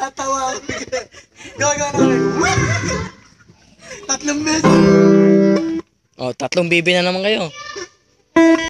Tatawa ako bigla. Gawa namin. Tatlong beses. Oh, tatlong bibi na naman kayo.